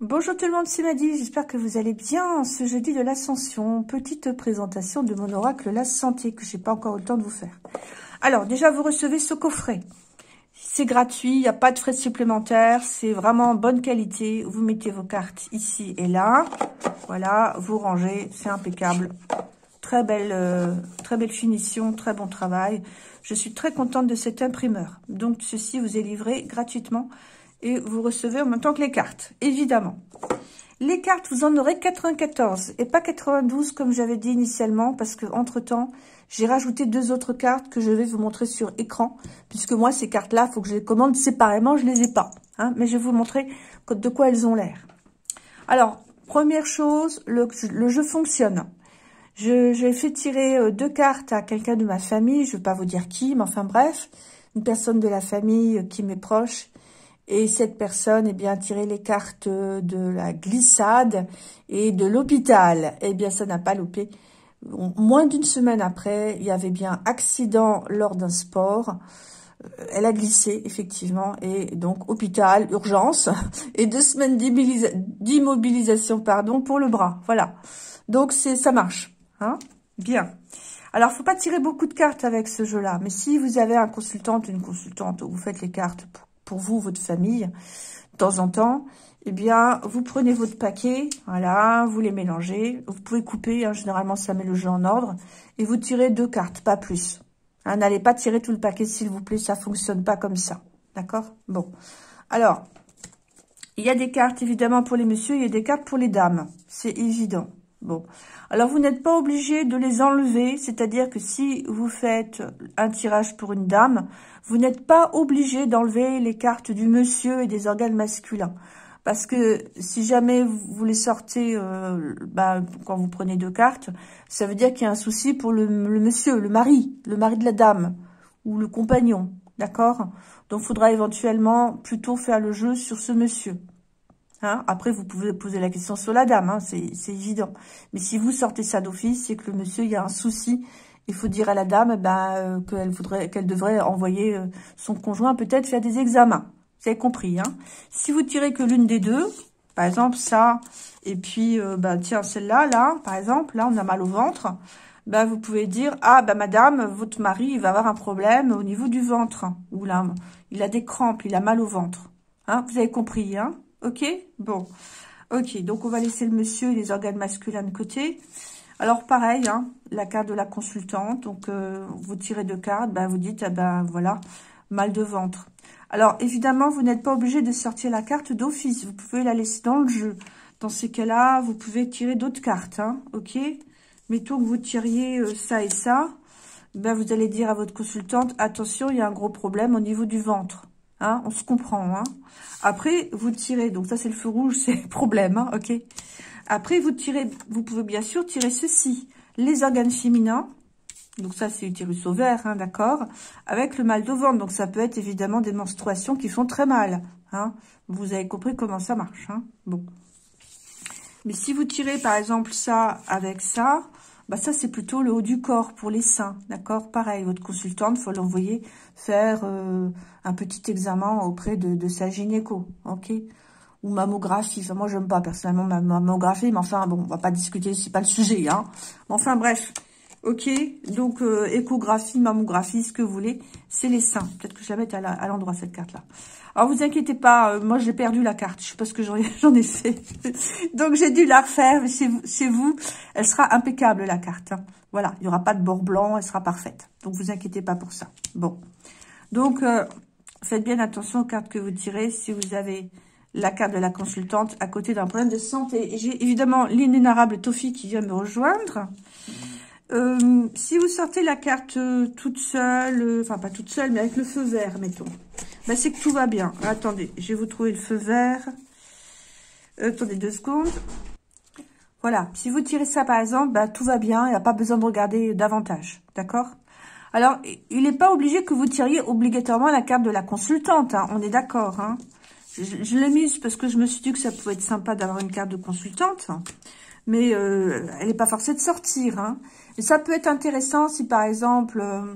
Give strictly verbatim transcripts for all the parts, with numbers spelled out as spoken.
Bonjour tout le monde, c'est Maddy, j'espère que vous allez bien ce jeudi de l'Ascension. Petite présentation de mon oracle La Santé que j'ai pas encore eu le temps de vous faire. Alors déjà vous recevez ce coffret. C'est gratuit, il n'y a pas de frais supplémentaires, c'est vraiment en bonne qualité. Vous mettez vos cartes ici et là. Voilà, vous rangez, c'est impeccable. Très belle, euh, très belle finition, très bon travail. Je suis très contente de cet imprimeur. Donc ceci vous est livré gratuitement. Et vous recevez en même temps que les cartes, évidemment. Les cartes, vous en aurez quatre-vingt-quatorze et pas quatre-vingt-douze comme j'avais dit initialement, parce que entre temps, j'ai rajouté deux autres cartes que je vais vous montrer sur écran, puisque moi, ces cartes-là, il faut que je les commande séparément, je les ai pas. Hein, mais je vais vous montrer de quoi elles ont l'air. Alors, première chose, le, le jeu fonctionne. Je, j'ai fait tirer deux cartes à quelqu'un de ma famille, je ne vais pas vous dire qui, mais enfin bref, une personne de la famille qui m'est proche. Et cette personne, eh bien, a tiré les cartes de la glissade et de l'hôpital. Eh bien, ça n'a pas loupé. Moins d'une semaine après, il y avait bien accident lors d'un sport. Elle a glissé, effectivement. Et donc, hôpital, urgence. Et deux semaines d'immobilisation, pardon, pour le bras. Voilà. Donc, c'est, ça marche. Hein? Bien. Alors, faut pas tirer beaucoup de cartes avec ce jeu-là. Mais si vous avez un consultant, une consultante, vous faites les cartes pour pour vous, votre famille, de temps en temps, eh bien, vous prenez votre paquet, voilà, vous les mélangez, vous pouvez couper, hein, généralement ça met le jeu en ordre, et vous tirez deux cartes, pas plus. Hein, n'allez pas tirer tout le paquet, s'il vous plaît, ça fonctionne pas comme ça, d'accord? Bon, alors, il y a des cartes, évidemment, pour les messieurs, il y a des cartes pour les dames, c'est évident. Bon, alors vous n'êtes pas obligé de les enlever, c'est-à-dire que si vous faites un tirage pour une dame, vous n'êtes pas obligé d'enlever les cartes du monsieur et des organes masculins. Parce que si jamais vous les sortez, euh, bah, quand vous prenez deux cartes, ça veut dire qu'il y a un souci pour le, le monsieur, le mari, le mari de la dame, ou le compagnon, d'accord? Donc il faudra éventuellement plutôt faire le jeu sur ce monsieur. Hein, après, vous pouvez poser la question sur la dame, hein, c'est évident. Mais si vous sortez ça d'office, c'est que le monsieur, il y a un souci. Il faut dire à la dame ben, euh, qu'elle voudrait, qu'elle devrait envoyer euh, son conjoint peut-être faire des examens. Vous avez compris, hein. Si vous tirez que l'une des deux, par exemple ça, et puis euh, ben, tiens celle-là, là, par exemple, là on a mal au ventre, ben vous pouvez dire ah ben madame, votre mari il va avoir un problème au niveau du ventre, ou là il a des crampes, il a mal au ventre. Hein, vous avez compris, hein. Ok, bon, ok, donc on va laisser le monsieur et les organes masculins de côté. Alors pareil, hein, la carte de la consultante, donc euh, vous tirez deux cartes, ben vous dites, ah ben voilà, mal de ventre. Alors évidemment, vous n'êtes pas obligé de sortir la carte d'office, vous pouvez la laisser dans le jeu. Dans ces cas-là, vous pouvez tirer d'autres cartes, hein, ok. Mettons que vous tiriez euh, ça et ça, ben vous allez dire à votre consultante, attention, il y a un gros problème au niveau du ventre. Hein, on se comprend, hein. Après, vous tirez, donc ça c'est le feu rouge, c'est problème, hein, ok. Après, vous tirez, vous pouvez bien sûr tirer ceci, les organes féminins, donc ça c'est l'utérus ovaire, hein, d'accord, avec le mal de ventre, donc ça peut être évidemment des menstruations qui font très mal, hein. Vous avez compris comment ça marche, hein, bon. Mais si vous tirez par exemple ça avec ça, bah ça c'est plutôt le haut du corps pour les seins, d'accord. Pareil, votre consultante, faut l'envoyer faire euh, un petit examen auprès de, de sa gynéco, ok. Ou mammographie, enfin moi j'aime pas personnellement ma mammographie, mais enfin bon, on va pas discuter, c'est pas le sujet, hein. Enfin bref, ok. Donc euh, échographie, mammographie, ce que vous voulez, c'est les seins. Peut-être que je la mette à l'endroit cette carte-là. Alors, vous inquiétez pas, euh, moi, j'ai perdu la carte. Je sais pas ce que j'en ai fait. Donc, j'ai dû la refaire. Mais chez, chez vous, elle sera impeccable, la carte. Hein. Voilà, il n'y aura pas de bord blanc, elle sera parfaite. Donc, vous inquiétez pas pour ça. Bon. Donc, euh, faites bien attention aux cartes que vous tirez. Si vous avez la carte de la consultante à côté d'un problème de santé. Et j'ai évidemment l'inénarrable Tofi qui vient me rejoindre. Euh, si vous sortez la carte euh, toute seule, euh, enfin pas toute seule, mais avec le feu vert, mettons, ben, c'est que tout va bien. Attendez, je vais vous trouver le feu vert. Euh, attendez deux secondes. Voilà, si vous tirez ça par exemple, ben, tout va bien, il n'y a pas besoin de regarder davantage, d'accord? Alors, il n'est pas obligé que vous tiriez obligatoirement la carte de la consultante, hein, on est d'accord, hein. Je, je l'ai mise parce que je me suis dit que ça pouvait être sympa d'avoir une carte de consultante. Mais euh, elle n'est pas forcée de sortir. Hein. Et ça peut être intéressant si, par exemple, euh,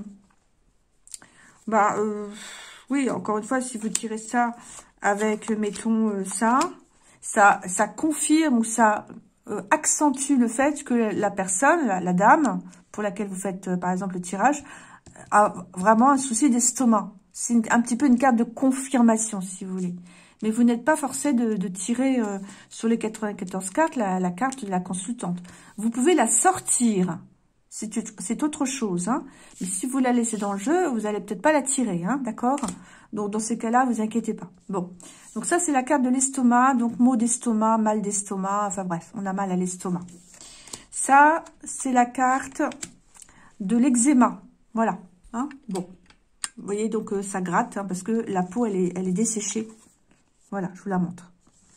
bah, euh, oui, encore une fois, si vous tirez ça avec, mettons, euh, ça, ça, ça confirme ou ça euh, accentue le fait que la personne, la, la dame, pour laquelle vous faites, euh, par exemple, le tirage, a vraiment un souci d'estomac. C'est un petit peu une carte de confirmation, si vous voulez. Mais vous n'êtes pas forcé de, de tirer euh, sur les quatre-vingt-quatorze cartes la, la carte de la consultante. Vous pouvez la sortir. C'est autre chose. Hein. Mais si vous la laissez dans le jeu, vous n'allez peut-être pas la tirer. Hein, d'accord? Donc, dans ces cas-là, vous inquiétez pas. Bon. Donc, ça, c'est la carte de l'estomac. Donc, maux d'estomac, mal d'estomac. Enfin, bref, on a mal à l'estomac. Ça, c'est la carte de l'eczéma. Voilà. Hein. Bon. Vous voyez, donc, euh, ça gratte. Hein, parce que la peau, elle est, elle est desséchée. Voilà, je vous la montre.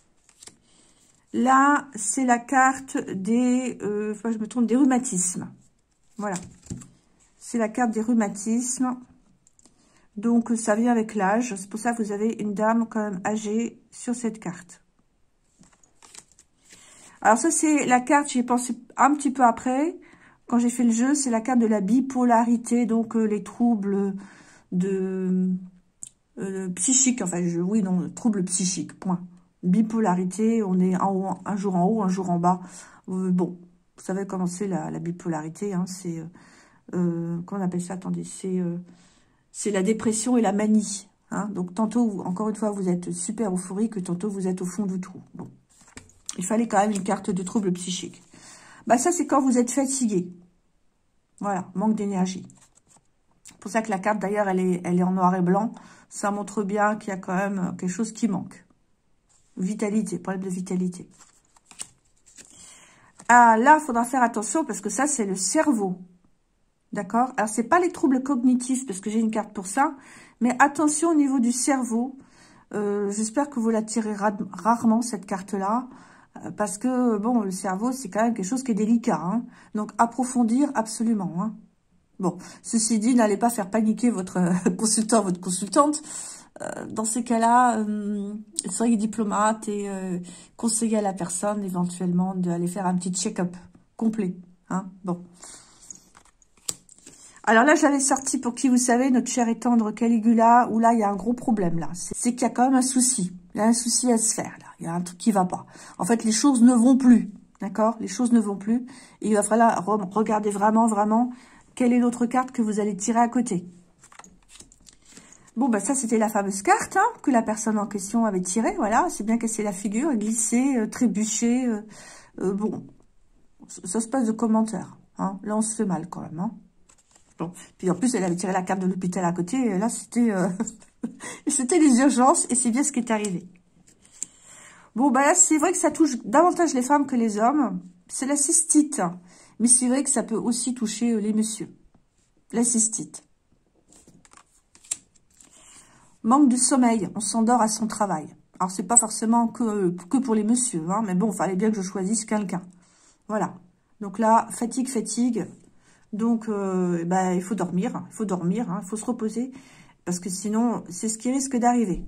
Là, c'est la carte des, euh, enfin, je me trompe, des rhumatismes. Voilà. C'est la carte des rhumatismes. Donc, ça vient avec l'âge. C'est pour ça que vous avez une dame quand même âgée sur cette carte. Alors, ça, c'est la carte, j'y ai pensé un petit peu après. Quand j'ai fait le jeu, c'est la carte de la bipolarité. Donc, euh, les troubles de... Euh, psychiques. Enfin, je, oui, non, troubles psychiques, point. Bipolarité, on est en haut, un jour en haut, un jour en bas. Euh, bon, vous savez comment c'est la, la bipolarité. Hein, c'est... Euh, euh, comment on appelle ça? Attendez, c'est... Euh, c'est la dépression et la manie. Hein. Donc, tantôt, encore une fois, vous êtes super euphorique, tantôt, vous êtes au fond du trou. Bon. Il fallait quand même une carte de trouble psychique. Bah, ça, c'est quand vous êtes fatigué. Voilà, manque d'énergie. C'est pour ça que la carte, d'ailleurs, elle est, elle est en noir et blanc. Ça montre bien qu'il y a quand même quelque chose qui manque. Vitalité, problème de vitalité. Ah, là, il faudra faire attention parce que ça, c'est le cerveau. D'accord? Alors, c'est pas les troubles cognitifs, parce que j'ai une carte pour ça. Mais attention au niveau du cerveau. Euh, J'espère que vous la tirez ra rarement, cette carte-là. Euh, parce que, bon, le cerveau, c'est quand même quelque chose qui est délicat. Hein. Donc, approfondir absolument. Hein. Bon, ceci dit, n'allez pas faire paniquer votre euh, consultant, votre consultante. Euh, dans ces cas-là, euh, soyez diplomate et euh, conseillez à la personne, éventuellement, d'aller faire un petit check-up complet. Hein. Bon. Alors là, j'avais sorti, pour qui vous savez, notre cher et tendre Caligula, où là, il y a un gros problème, là. C'est qu'il y a quand même un souci. Il y a un souci à se faire, là. Il y a un truc qui va pas. En fait, les choses ne vont plus. D'accord? Les choses ne vont plus. Et il va falloir re regarder vraiment, vraiment, quelle est l'autre carte que vous allez tirer à côté. Bon, bah ça, c'était la fameuse carte hein, que la personne en question avait tirée. Voilà, c'est bien cassé la figure, glissé, euh, trébuché. Euh, euh, bon, ça, ça se passe de commentaires. Hein. Là, on se fait mal quand même. Hein. Bon. Puis en plus, elle avait tiré la carte de l'hôpital à côté. Et là, c'était euh, c'était les urgences et c'est bien ce qui est arrivé. Bon, bah là, c'est vrai que ça touche davantage les femmes que les hommes. C'est la cystite. Mais c'est vrai que ça peut aussi toucher les messieurs. La cystite. Manque de sommeil. On s'endort à son travail. Alors, c'est pas forcément que, que pour les messieurs. Hein, mais bon, il fallait bien que je choisisse quelqu'un. Voilà. Donc là, fatigue, fatigue. Donc, euh, bah, il faut dormir. Il faut dormir. Il hein, faut se reposer. Parce que sinon, c'est ce qui risque d'arriver.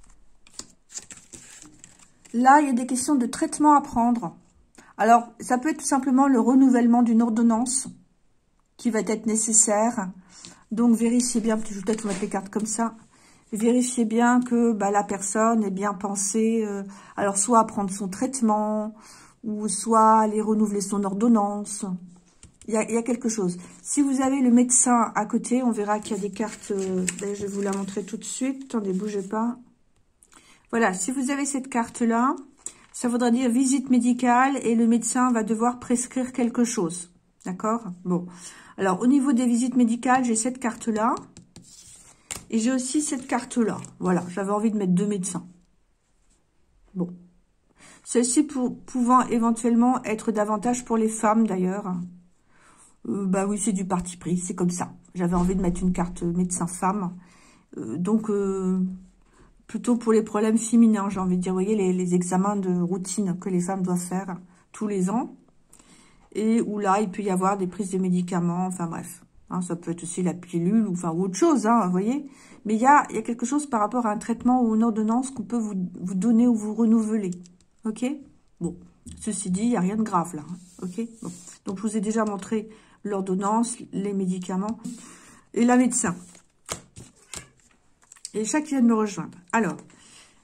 Là, il y a des questions de traitement à prendre. Alors, ça peut être tout simplement le renouvellement d'une ordonnance qui va être nécessaire. Donc, vérifiez bien, je vais peut-être vous mettre les cartes comme ça. Vérifiez bien que bah, la personne ait bien pensé, euh, alors soit à prendre son traitement, ou soit aller renouveler son ordonnance. Il y a, il y a quelque chose. Si vous avez le médecin à côté, on verra qu'il y a des cartes, euh, je vais vous la montrer tout de suite. Attendez, bougez pas. Voilà, si vous avez cette carte-là, ça voudra dire visite médicale et le médecin va devoir prescrire quelque chose. D'accord? Bon. Alors, au niveau des visites médicales, j'ai cette carte-là. Et j'ai aussi cette carte-là. Voilà, j'avais envie de mettre deux médecins. Bon. Celle-ci pour, pouvant éventuellement être davantage pour les femmes, d'ailleurs. Euh, bah oui, c'est du parti pris, c'est comme ça. J'avais envie de mettre une carte médecin-femme. Euh, donc, euh, plutôt pour les problèmes féminins, j'ai envie de dire. Vous voyez, les, les examens de routine que les femmes doivent faire tous les ans. Et où là, il peut y avoir des prises de médicaments, enfin bref. Hein, ça peut être aussi la pilule ou, enfin, ou autre chose, hein, vous voyez. Mais il y a, y a quelque chose par rapport à un traitement ou une ordonnance qu'on peut vous, vous donner ou vous renouveler. Ok? Bon. Ceci dit, il n'y a rien de grave là. Hein, ok? Bon. Donc, je vous ai déjà montré l'ordonnance, les médicaments et la médecin. Et chaque qui vient de me rejoindre. Alors,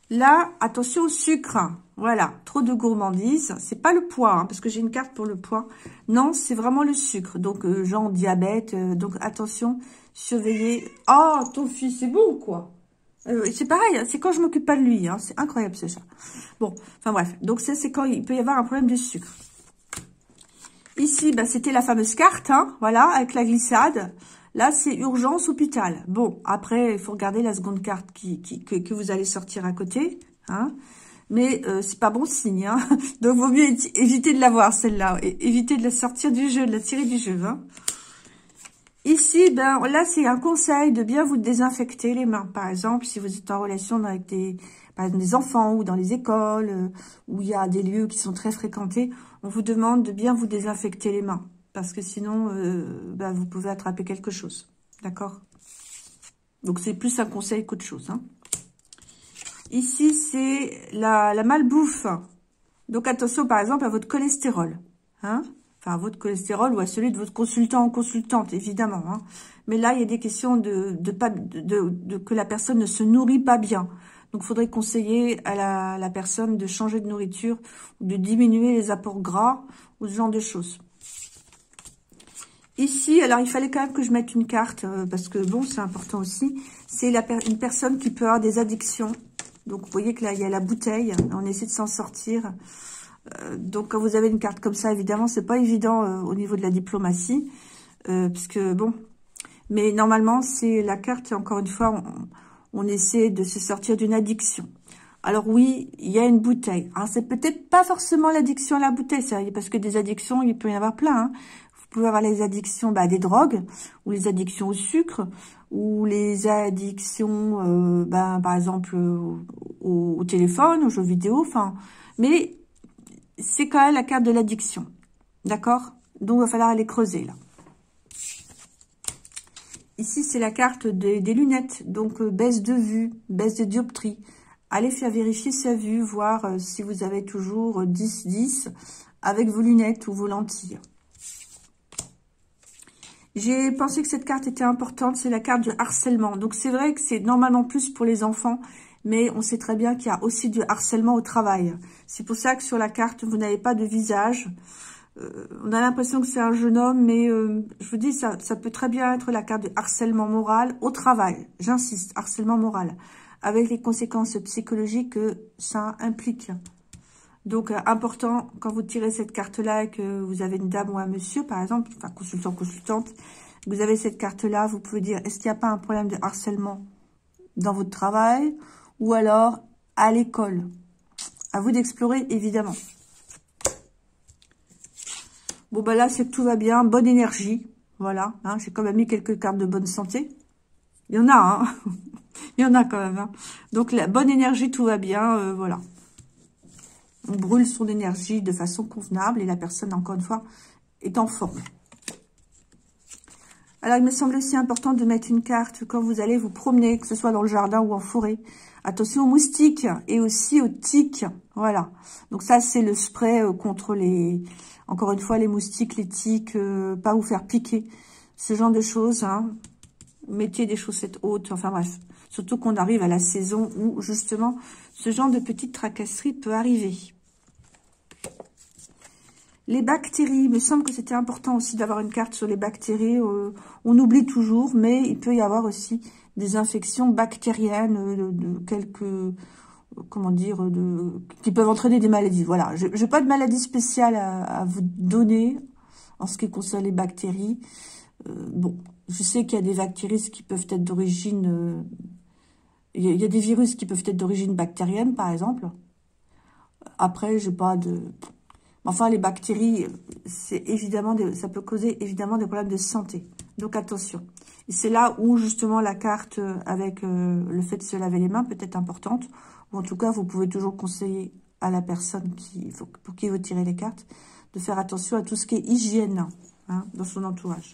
Là, attention au sucre. Voilà, trop de gourmandise. C'est pas le poids, hein, parce que j'ai une carte pour le poids. Non, c'est vraiment le sucre. Donc, euh, genre diabète. Euh, donc, attention, surveillez. Oh, ton fils, c'est bon, quoi. Euh, c'est pareil, c'est quand je m'occupe pas de lui. Hein, c'est incroyable, ce chat. Bon, enfin bref. Donc, ça, c'est quand il peut y avoir un problème de sucre. Ici, bah, c'était la fameuse carte, hein, voilà, avec la glissade. Là, c'est urgence hôpital. Bon, après, il faut regarder la seconde carte qui, qui, que, que vous allez sortir à côté, hein. Mais euh, c'est pas bon signe, hein. Donc, vaut mieux éviter de la voir, celle-là. Éviter de la sortir du jeu, de la tirer du jeu, hein. Ici, ben là, c'est un conseil de bien vous désinfecter les mains. Par exemple, si vous êtes en relation avec des, par exemple, des enfants ou dans les écoles, euh, où il y a des lieux qui sont très fréquentés, on vous demande de bien vous désinfecter les mains. Parce que sinon, euh, ben, vous pouvez attraper quelque chose. D'accord? Donc, c'est plus un conseil qu'autre chose, hein. Ici, c'est la, la malbouffe. Donc, attention, par exemple, à votre cholestérol. Hein? Enfin, à votre cholestérol ou à celui de votre consultant ou consultante, évidemment. Hein. Mais là, il y a des questions de, de, pas, de, de, de que la personne ne se nourrit pas bien. Donc, il faudrait conseiller à la, la personne de changer de nourriture ou de diminuer les apports gras ou ce genre de choses. Ici, alors, il fallait quand même que je mette une carte, euh, parce que, bon, c'est important aussi. C'est la per une personne qui peut avoir des addictions. Donc, vous voyez que là, il y a la bouteille. On essaie de s'en sortir. Euh, donc, quand vous avez une carte comme ça, évidemment, c'est pas évident euh, au niveau de la diplomatie. Euh, puisque, bon... Mais normalement, c'est la carte, encore une fois, on, on essaie de se sortir d'une addiction. Alors oui, il y a une bouteille. Alors, c'est peut-être pas forcément l'addiction à la bouteille, ça, parce que des addictions, il peut y en avoir plein. Hein. Vous pouvez avoir les addictions bah, des drogues, ou les addictions au sucre, ou les addictions, euh, bah, par exemple, au, au téléphone, aux jeux vidéo, enfin... Mais c'est quand même la carte de l'addiction, d'accord? Donc, il va falloir aller creuser, là. Ici, c'est la carte des, des lunettes, donc euh, baisse de vue, baisse de dioptrie. Allez faire vérifier sa vue, voir euh, si vous avez toujours dix dix avec vos lunettes ou vos lentilles. J'ai pensé que cette carte était importante, c'est la carte du harcèlement. Donc, c'est vrai que c'est normalement plus pour les enfants, mais on sait très bien qu'il y a aussi du harcèlement au travail. C'est pour ça que sur la carte, vous n'avez pas de visage. Euh, on a l'impression que c'est un jeune homme, mais euh, je vous dis, ça, ça peut très bien être la carte de harcèlement moral au travail. J'insiste, harcèlement moral, avec les conséquences psychologiques que ça implique. Donc, euh, important, quand vous tirez cette carte-là et que vous avez une dame ou un monsieur, par exemple, enfin, consultant, consultante, vous avez cette carte-là, vous pouvez dire, est-ce qu'il n'y a pas un problème de harcèlement dans votre travail ou alors à l'école? À vous d'explorer, évidemment. Bon, bah là, c'est que tout va bien. Bonne énergie. Voilà. Hein, j'ai quand même mis quelques cartes de bonne santé. Il y en a, hein. Il y en a quand même. Hein. Donc, la bonne énergie, tout va bien. Euh, voilà. On brûle son énergie de façon convenable. Et la personne, encore une fois, est en forme. Alors, il me semble aussi important de mettre une carte quand vous allez vous promener, que ce soit dans le jardin ou en forêt. Attention aux moustiques et aussi aux tiques. Voilà. Donc, ça, c'est le spray contre les... Encore une fois, les moustiques, les tiques, euh, pas vous faire piquer. Ce genre de choses. Hein. Mettez des chaussettes hautes. Enfin bref. Surtout qu'on arrive à la saison où, justement, ce genre de petite tracasserie peut arriver. Les bactéries. Il me semble que c'était important aussi d'avoir une carte sur les bactéries. Euh, on oublie toujours, mais il peut y avoir aussi des infections bactériennes de, de quelques... comment dire, de, qui peuvent entraîner des maladies. Voilà, je n'ai pas de maladie spéciale à, à vous donner en ce qui concerne les bactéries. Euh, bon, je sais qu'il y a des bactéries qui peuvent être d'origine... Euh, il y, y a des virus qui peuvent être d'origine bactérienne, par exemple. Après, j'ai pas de... Enfin, les bactéries, c'est évidemment des, ça peut causer évidemment des problèmes de santé. Donc, attention. Et c'est là où, justement, la carte avec euh, le fait de se laver les mains peut être importante. Ou en tout cas, vous pouvez toujours conseiller à la personne qui, pour qui vous tirez les cartes de faire attention à tout ce qui est hygiène hein, dans son entourage.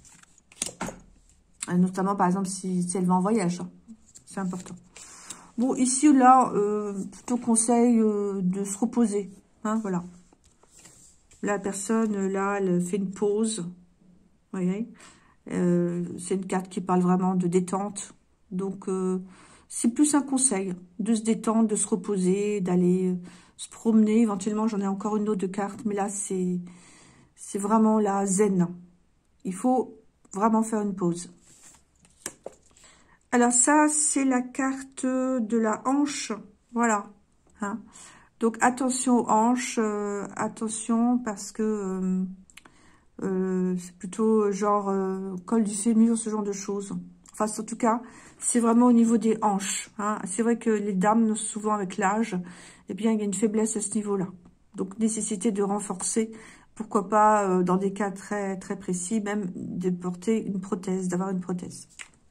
Et notamment, par exemple, si, si elle va en voyage. Hein. C'est important. Bon, ici, là, euh, plutôt conseil euh, de se reposer. Hein, voilà. La personne, là, elle fait une pause. Vous voyez euh, c'est une carte qui parle vraiment de détente. Donc, euh, c'est plus un conseil de se détendre, de se reposer, d'aller euh, se promener. Éventuellement, j'en ai encore une autre de carte, mais là, c'est c'est vraiment la zen. Il faut vraiment faire une pause. Alors ça, c'est la carte de la hanche. Voilà. Hein. Donc, attention aux hanches. Euh, attention, parce que euh, euh, c'est plutôt genre euh, col du fémur, ce genre de choses. Enfin, en tout cas, c'est vraiment au niveau des hanches. Hein. C'est vrai que les dames, souvent avec l'âge, eh bien, il y a une faiblesse à ce niveau-là. Donc, nécessité de renforcer, pourquoi pas, euh, dans des cas très, très précis, même de porter une prothèse, d'avoir une prothèse.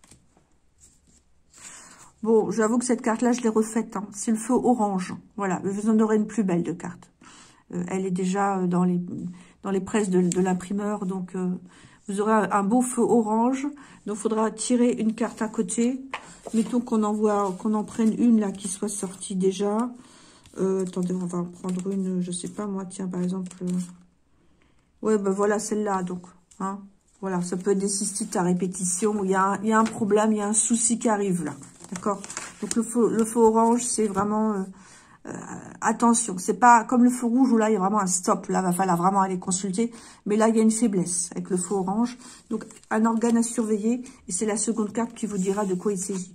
Bon, j'avoue que cette carte-là, je l'ai refaite. Hein. C'est le feu orange. Voilà, vous en aurez une plus belle de carte. Euh, elle est déjà dans les, dans les presses de, de l'imprimeur, donc euh, vous aurez un, un beau feu orange. Donc, il faudra tirer une carte à côté. Mettons qu'on en voit, qu'on en prenne une là qui soit sortie déjà. Euh, attendez, on va en prendre une, je sais pas moi, tiens, par exemple. Euh... Ouais, ben voilà, celle-là, donc. Hein, voilà, ça peut être des cystites à répétition. Il y a, il y a un problème, il y a un souci qui arrive là. D'accord? Donc, le feu, le feu orange, c'est vraiment... Euh, euh, attention, c'est pas comme le feu rouge où là, il y a vraiment un stop. Là, il va falloir vraiment aller consulter. Mais là, il y a une faiblesse avec le feu orange. Donc, un organe à surveiller. Et c'est la seconde carte qui vous dira de quoi il s'agit.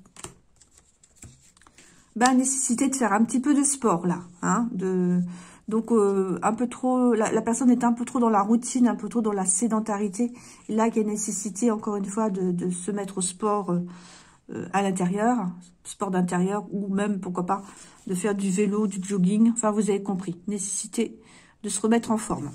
Ben, nécessité de faire un petit peu de sport, là. Hein, de... Donc, euh, un peu trop, la, la personne est un peu trop dans la routine, un peu trop dans la sédentarité. Et là, il y a nécessité, encore une fois, de, de se mettre au sport euh, euh, à l'intérieur, sport d'intérieur, ou même, pourquoi pas, de faire du vélo, du jogging. Enfin, vous avez compris. Nécessité de se remettre en forme.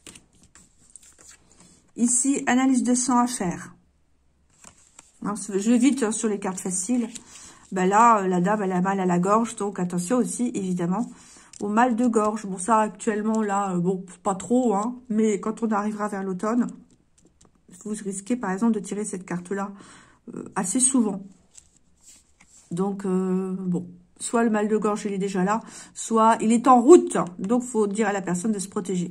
Ici, analyse de sang à faire. Alors, je vais vite hein, sur les cartes faciles. Ben là, la dame, elle a mal à la gorge, donc attention aussi, évidemment, au mal de gorge. Bon, ça, actuellement, là, bon, pas trop, hein, mais quand on arrivera vers l'automne, vous risquez, par exemple, de tirer cette carte-là euh, assez souvent. Donc, euh, bon, soit le mal de gorge, il est déjà là, soit il est en route. Donc, il faut dire à la personne de se protéger.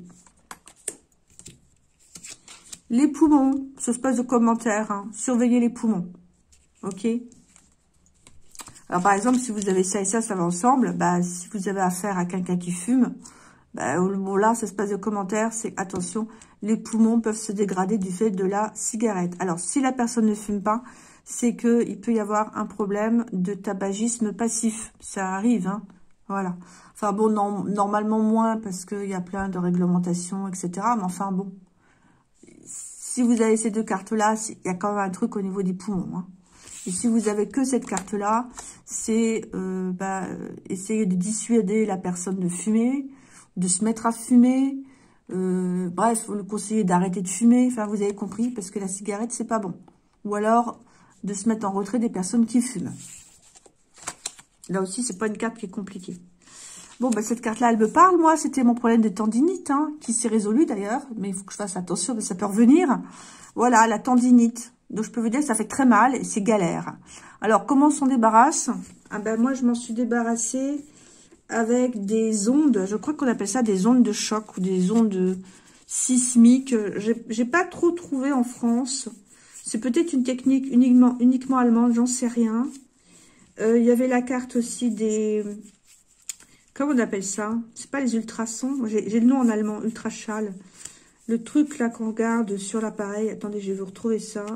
Les poumons, ce espèce de commentaire, hein, surveillez les poumons, ok? Alors, par exemple, si vous avez ça et ça, ça va ensemble. Bah, si vous avez affaire à quelqu'un qui fume, bah, bon, là, ça se passe de commentaires, c'est attention, les poumons peuvent se dégrader du fait de la cigarette. Alors, si la personne ne fume pas, c'est que il peut y avoir un problème de tabagisme passif. Ça arrive, hein. Voilà. Enfin, bon, non, normalement moins, parce qu'il y a plein de réglementations, et cetera. Mais enfin, bon. Si vous avez ces deux cartes-là, il y a quand même un truc au niveau des poumons, hein. Et si vous avez que cette carte-là, c'est euh, bah, essayer de dissuader la personne de fumer, de se mettre à fumer. Euh, bref, vous le conseillez d'arrêter de fumer. Enfin, vous avez compris, parce que la cigarette, c'est pas bon. Ou alors, de se mettre en retrait des personnes qui fument. Là aussi, c'est pas une carte qui est compliquée. Bon, bah, cette carte-là, elle me parle, moi. C'était mon problème de tendinite, hein, qui s'est résolu d'ailleurs. Mais il faut que je fasse attention, mais ça peut revenir. Voilà, la tendinite. Donc, je peux vous dire que ça fait très mal et c'est galère. Alors, comment on s'en débarrasse? Ah ben, moi, je m'en suis débarrassée avec des ondes. Je crois qu'on appelle ça des ondes de choc ou des ondes sismiques. J'ai pas trop trouvé en France. C'est peut-être une technique uniquement, uniquement allemande, j'en sais rien. Euh, il y avait la carte aussi des... Comment on appelle ça? C'est pas les ultrasons. J'ai le nom en allemand, ultraschall. Le truc là qu'on regarde sur l'appareil. Attendez, je vais vous retrouver ça.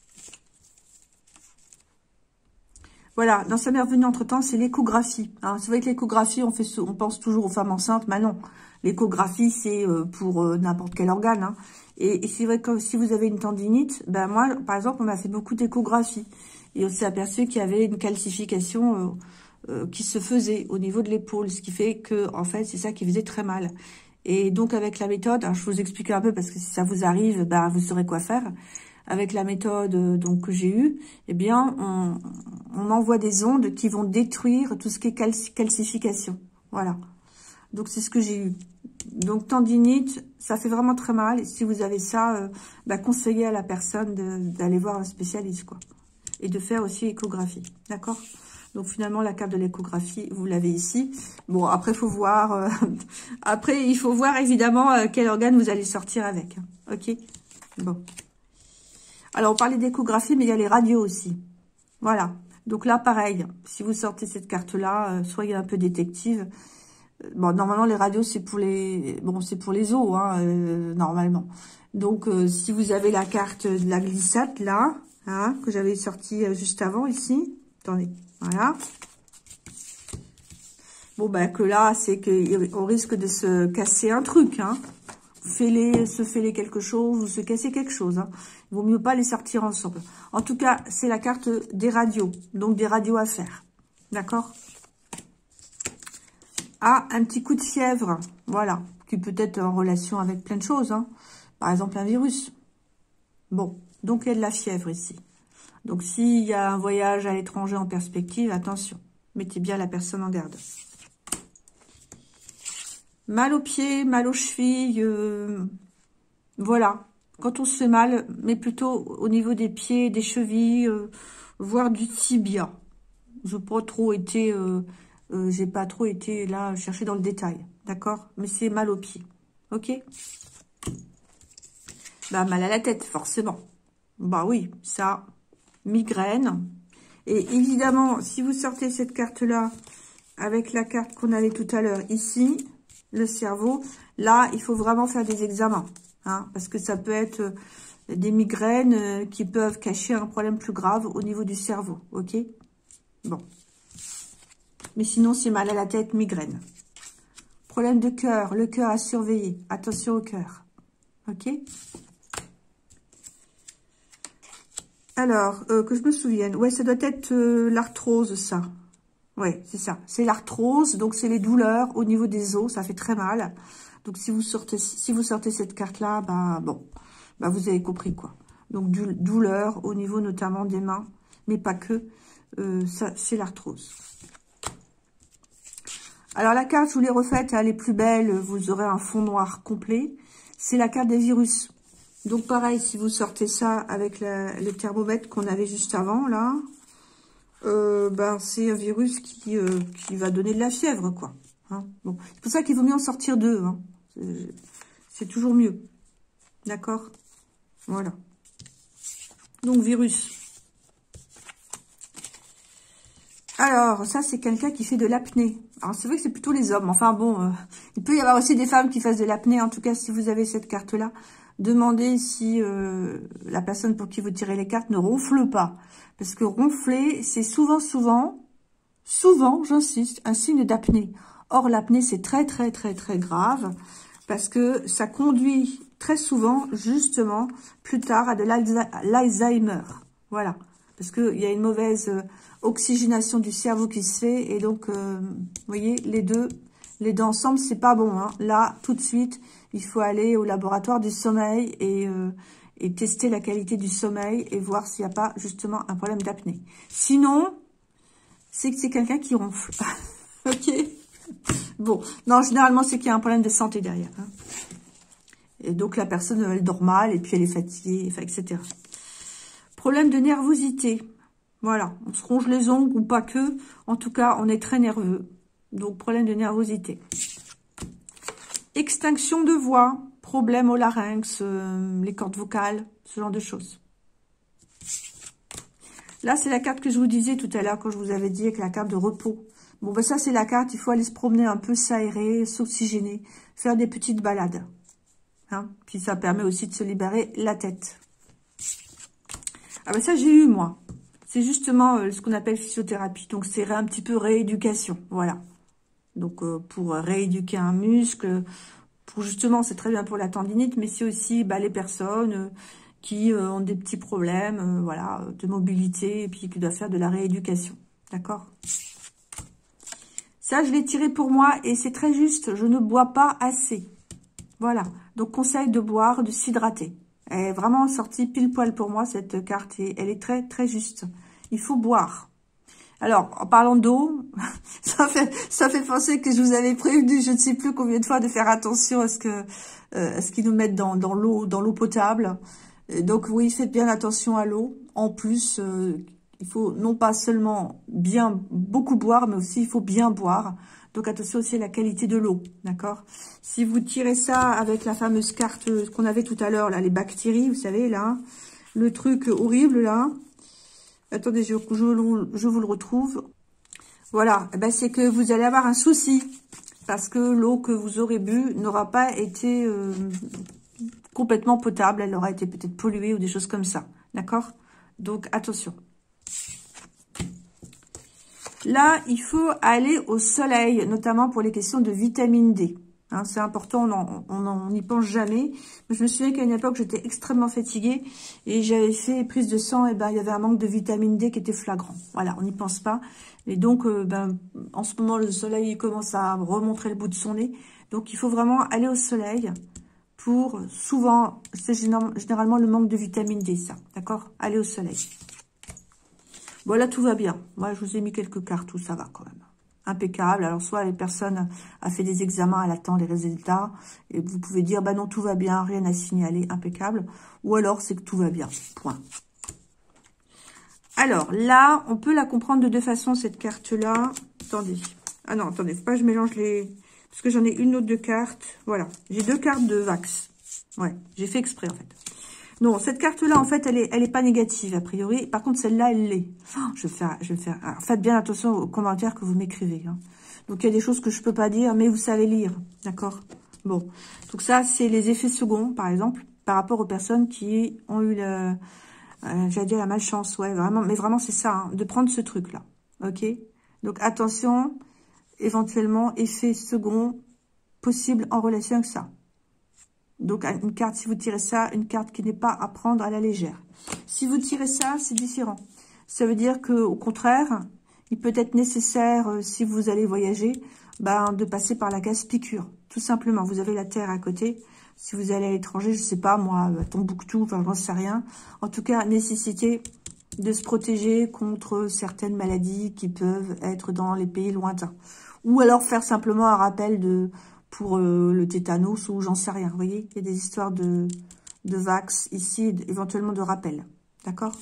Voilà, dans sa mère venue entre-temps, c'est l'échographie. C'est vrai que l'échographie, on, fait, on pense toujours aux femmes enceintes, mais non. L'échographie, c'est euh, pour euh, n'importe quel organe. Hein. Et, et c'est vrai que si vous avez une tendinite, ben moi, par exemple, on a fait beaucoup d'échographies. Et on s'est aperçu qu'il y avait une calcification euh, euh, qui se faisait au niveau de l'épaule, ce qui fait que, en fait, c'est ça qui faisait très mal. Et donc, avec la méthode, alors, je vais vous expliquer un peu, parce que si ça vous arrive, ben, vous saurez quoi faire. Avec la méthode euh, donc que j'ai eue, eh bien, on, on envoie des ondes qui vont détruire tout ce qui est calci calcification. Voilà. Donc, c'est ce que j'ai eu. Donc, tendinite, ça fait vraiment très mal. Et si vous avez ça, euh, bah, conseillez à la personne d'aller voir un spécialiste, quoi. Et de faire aussi échographie. D'accord? Donc, finalement, la carte de l'échographie, vous l'avez ici. Bon, après, il faut voir... Euh, après, il faut voir, évidemment, euh, quel organe vous allez sortir avec. Hein. OK? Bon. Alors, on parlait d'échographie, mais il y a les radios aussi. Voilà. Donc là, pareil, si vous sortez cette carte-là, euh, soyez un peu détective. Bon, normalement, les radios, c'est pour les bon, c'est pour les os, hein, euh, normalement. Donc, euh, si vous avez la carte de la glissade, là, hein, que j'avais sortie euh, juste avant, ici. Attendez, voilà. Bon, ben, que là, c'est qu'on risque de se casser un truc, hein. Fêler, se fêler quelque chose ou se casser quelque chose, hein. Il vaut mieux pas les sortir ensemble. En tout cas, c'est la carte des radios, donc des radios à faire. D'accord? Ah, un petit coup de fièvre, voilà, qui peut être en relation avec plein de choses, hein. Par exemple, un virus. Bon, donc il y a de la fièvre ici. Donc, s'il y a un voyage à l'étranger en perspective, attention, mettez bien la personne en garde. Mal aux pieds, mal aux chevilles, euh, voilà. Quand on se fait mal, mais plutôt au niveau des pieds, des chevilles, euh, voire du tibia. Je n'ai pas trop été, euh, euh, j'ai pas trop été là chercher dans le détail, d'accord? Mais c'est mal aux pieds, ok? Bah mal à la tête, forcément. Bah oui, ça, migraine. Et évidemment, si vous sortez cette carte-là avec la carte qu'on avait tout à l'heure ici, le cerveau, là, il faut vraiment faire des examens, hein, parce que ça peut être euh, des migraines euh, qui peuvent cacher un problème plus grave au niveau du cerveau, ok? Bon. Mais sinon, c'est mal à la tête, migraine. Problème de cœur, le cœur à surveiller. Attention au cœur, ok? Alors, euh, que je me souvienne, ouais, ça doit être euh, l'arthrose, ça. Ouais, c'est ça. C'est l'arthrose, donc c'est les douleurs au niveau des os, ça fait très mal. Donc si vous sortez, si vous sortez cette carte-là, bah bon, bah vous avez compris quoi. Donc du, douleur au niveau notamment des mains, mais pas que. Euh, ça, c'est l'arthrose. Alors la carte, je vous l'ai refaite, elle est plus belle. Vous aurez un fond noir complet. C'est la carte des virus. Donc pareil, si vous sortez ça avec la, le thermomètre qu'on avait juste avant là. Euh, ben, c'est un virus qui, euh, qui va donner de la fièvre, quoi. Hein, bon. C'est pour ça qu'il vaut mieux en sortir deux. Hein. C'est toujours mieux. D'accord? Voilà. Donc, virus. Alors, ça, c'est quelqu'un qui fait de l'apnée. Alors, c'est vrai que c'est plutôt les hommes. Enfin, bon, euh, il peut y avoir aussi des femmes qui fassent de l'apnée. En tout cas, si vous avez cette carte-là, demandez si euh, la personne pour qui vous tirez les cartes ne ronfle pas. Parce que ronfler, c'est souvent, souvent, souvent, j'insiste, un signe d'apnée. Or, l'apnée, c'est très, très, très, très grave. Parce que ça conduit très souvent, justement, plus tard, à de l'Alzheimer. Voilà. Parce qu'il y a une mauvaise euh, oxygénation du cerveau qui se fait. Et donc, euh, vous voyez, les deux, les deux ensemble, c'est pas bon. Hein. Là, tout de suite, il faut aller au laboratoire du sommeil et... Euh, et tester la qualité du sommeil et voir s'il n'y a pas justement un problème d'apnée. Sinon, c'est que c'est quelqu'un qui ronfle. Ok? Bon, non, généralement, c'est qu'il y a un problème de santé derrière. Hein. Et donc, la personne, elle dort mal et puis elle est fatiguée, enfin, et cetera. Problème de nervosité. Voilà, on se ronge les ongles ou pas que. En tout cas, on est très nerveux. Donc, problème de nervosité. Extinction de voix. Problème au larynx, euh, les cordes vocales, ce genre de choses. Là, c'est la carte que je vous disais tout à l'heure quand je vous avais dit avec la carte de repos. Bon, ben ça, c'est la carte, il faut aller se promener un peu, s'aérer, s'oxygéner, faire des petites balades. Hein, puis ça permet aussi de se libérer la tête. Ah ben ça, j'ai eu, moi. C'est justement euh, ce qu'on appelle physiothérapie. Donc, c'est un petit peu rééducation, voilà. Donc, euh, pour rééduquer un muscle... Pour justement, c'est très bien pour la tendinite, mais c'est aussi bah, les personnes euh, qui euh, ont des petits problèmes euh, voilà, de mobilité et puis qui doivent faire de la rééducation. D'accord? Ça, je l'ai tiré pour moi et c'est très juste. Je ne bois pas assez. Voilà. Donc, conseil de boire, de s'hydrater. Elle est vraiment sortie pile poil pour moi, cette carte. Et elle est très, très juste. Il faut boire. Alors, en parlant d'eau, ça fait ça fait penser que je vous avais prévenu, je ne sais plus combien de fois, de faire attention à ce que euh, à ce qu'ils nous mettent dans dans l'eau dans l'eau potable. Et donc oui, faites bien attention à l'eau. En plus, euh, il faut non pas seulement bien beaucoup boire, mais aussi il faut bien boire. Donc attention aussi à la qualité de l'eau, d'accord? Si vous tirez ça avec la fameuse carte qu'on avait tout à l'heure, là, les bactéries, vous savez là, le truc horrible là. Attendez, je, je, je vous le retrouve. Voilà, eh ben, c'est que vous allez avoir un souci. Parce que l'eau que vous aurez bu n'aura pas été euh, complètement potable. Elle aura été peut-être polluée ou des choses comme ça. D'accord? Donc, attention. Là, il faut aller au soleil, notamment pour les questions de vitamine D. Hein, c'est important, on n'y pense jamais. Je me souviens qu'à une époque, j'étais extrêmement fatiguée et j'avais fait prise de sang, et ben il y avait un manque de vitamine D qui était flagrant. Voilà, on n'y pense pas. Et donc, euh, ben, en ce moment, le soleil il commence à remontrer le bout de son nez. Donc, il faut vraiment aller au soleil pour, souvent, c'est généralement le manque de vitamine D, ça. D'accord? Aller au soleil. Bon, là, tout va bien. Moi, je vous ai mis quelques cartes où ça va quand même. Impeccable. Alors, soit les personnes a fait des examens, elle attend les résultats. Et vous pouvez dire, bah non, tout va bien, rien à signaler, impeccable. Ou alors, c'est que tout va bien. Point. Alors, là, on peut la comprendre de deux façons, cette carte-là. Attendez. Ah non, attendez, faut pas que je mélange les... Parce que j'en ai une autre de carte. Voilà. J'ai deux cartes de Vax. Ouais, j'ai fait exprès, en fait. Non, cette carte-là, en fait, elle est, elle est pas négative, a priori. Par contre, celle-là, elle l'est. Oh, je vais faire, je vais faire. Alors, faites bien attention aux commentaires que vous m'écrivez. Hein. Donc, il y a des choses que je peux pas dire, mais vous savez lire. D'accord? Bon. Donc, ça, c'est les effets seconds, par exemple, par rapport aux personnes qui ont eu le, euh, j'allais dire la malchance. Ouais, vraiment. Mais vraiment, c'est ça, hein, de prendre ce truc-là. OK? Donc, attention, éventuellement, effets seconds possibles en relation avec ça. Donc, une carte, si vous tirez ça, une carte qui n'est pas à prendre à la légère. Si vous tirez ça, c'est différent. Ça veut dire que, au contraire, il peut être nécessaire, euh, si vous allez voyager, ben, de passer par la case piqûre. Tout simplement, vous avez la terre à côté. Si vous allez à l'étranger, je sais pas, moi, à Tombouctou, enfin, j'en sais rien. En tout cas, nécessité de se protéger contre certaines maladies qui peuvent être dans les pays lointains. Ou alors faire simplement un rappel de... pour euh, le tétanos ou j'en sais rien. Vous voyez, il y a des histoires de, de Vax ici, éventuellement de rappel. D'accord?